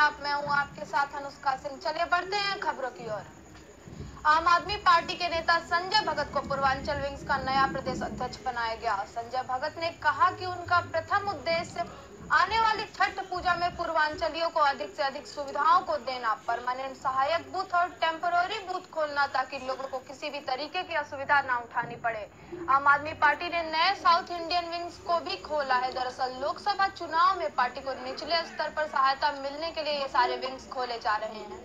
आप, मैं हूं आपके साथ अनुष्का सिंह। चलिए बढ़ते हैं खबरों की ओर। आम आदमी पार्टी के नेता संजय भगत को पूर्वांचल विंग्स का नया प्रदेश अध्यक्ष बनाया गया। संजय भगत ने कहा कि उनका प्रथम उद्देश्य आने वाली छठ पूजा में पूर्वांचलियों को अधिक से अधिक सुविधाओं को देना, परमानेंट सहायक बूथ और टेम्पररी बूथ खोलना ताकि लोगों को किसी भी तरीके की असुविधा न उठानी पड़े। आम आदमी पार्टी ने नए साउथ इंडियन विंग्स को भी खोला है। दरअसल लोकसभा चुनाव में पार्टी को निचले स्तर पर सहायता मिलने के लिए ये सारे विंग्स खोले जा रहे हैं।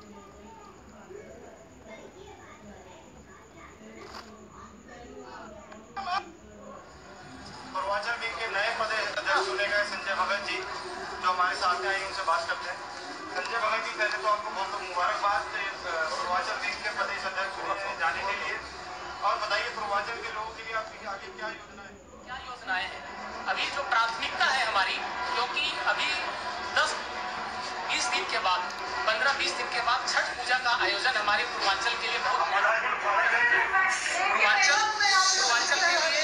पूर्वांचल विंग के नए अध्यक्ष चुने गए संजय भगत जी जो हमारे साथ आए उनसे बात करते हैं। संजय भगत जी, पहले तो आपको बहुत बहुत मुबारकबाद पूर्वांचल विंग के प्रदेश अध्यक्ष चुने जाने के लिए। और बताइए पूर्वांचल के लोगों के लिए आपकी आगे क्या योजनाएं हैं? अभी जो प्राथमिकता है हमारी, क्योंकि अभी 10-20 दिन के बाद 15-20 दिन के बाद छठ पूजा का आयोजन हमारे पूर्वांचल के लिए बहुत महत्वपूर्ण है। पूर्वांचल के लिए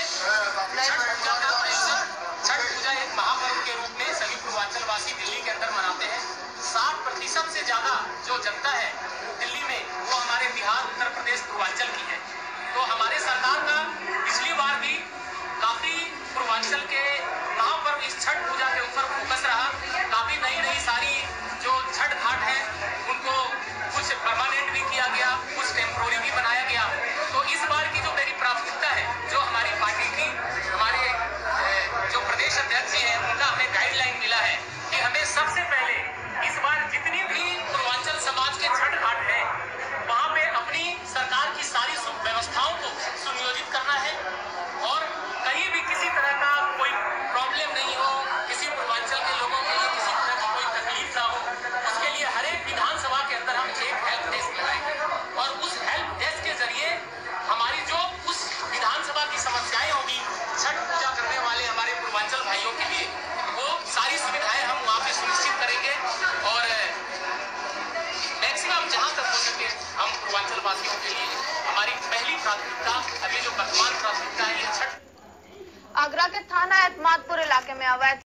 छठ पूजा एक महापर्व के रूप में सभी पूर्वांचलवासी दिल्ली के अंदर मनाते हैं। 60% से ज्यादा जो जनता है दिल्ली में वो हमारे बिहार, उत्तर प्रदेश, पूर्वांचल की है। तो हमारे सरकार का पिछली बार भी काफी पूर्वांचल के महापर्व इस छठ पूजा के ऊपर फोकस रहा। काफी नई सारी जो छठ घाट है उनको कुछ परमानेंट भी किया गया, कुछ टेम्पोररी भी बनाया गया। तो इस बार की जो मेरी प्राथमिकता है, जो हमारी पार्टी की हमारे जो प्रदेश अध्यक्ष जी हैं उनका हमें गाइडलाइन मिला है कि हमें सबसे पहले इस बार जितनी भी पूर्वांचल समाज के छठ घाट है वहां पे अपनी सरकार की सारी व्यवस्थाओं को सुनियोजित करना है और कहीं भी किसी तरह का कोई प्रॉब्लम नहीं हो, किसी पूर्वांचल के लोगों के लिए किसी तरह की कोई तकलीफ ना हो। उसके लिए हर एक विधानसभा के अंदर हम एक हेल्प डेस्क लगाएंगे और उस हेल्प डेस्क के जरिए हमारी जो उस विधानसभा की समस्याएं होगी छठ पूजा करने वाले हमारे पूर्वांचल भाइयों के लिए, वो सारी सुविधाएं हम वहाँ पे सुनिश्चित करेंगे। और मैक्सिमम जहाँ तक हो सके हम पूर्वांचल वासियों के लिए हमारी पहली प्राथमिकता, अभी जो वर्तमान प्राथमिकता है ये छठ। आगरा के थाना एतमादपुर इलाके में अवैध